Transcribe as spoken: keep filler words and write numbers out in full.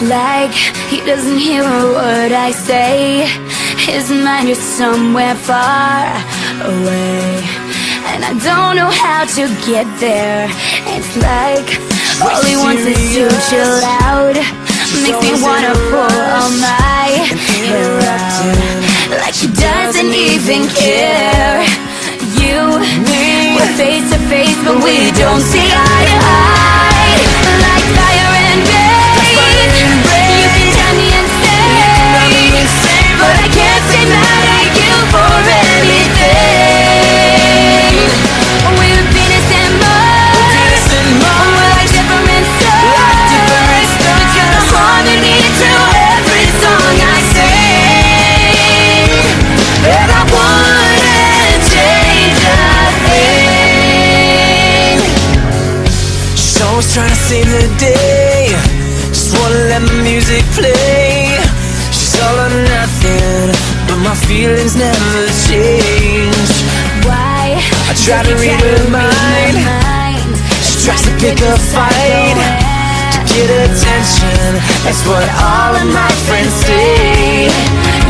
like he doesn't hear a word I say. His mind is somewhere far away, and I don't know how to get there. It's like all he wants is to chill out. Makes me wanna pull all my hair out, like he doesn't even care. You, we're face to face, but we don't see eye to eye. Like fire and rain, you can drive me insane, but I can't stay mad at you for anything. We're Venus and Mars, we're like different stars. We got a harmony to every song I sing, and I wouldn't change a thing. She's always trying to save the day, just wanna let my music play. She's all or nothing, but my feelings never change. Why? I try to read her mind. She tries to pick a fight to get attention. That's what all of my friends say.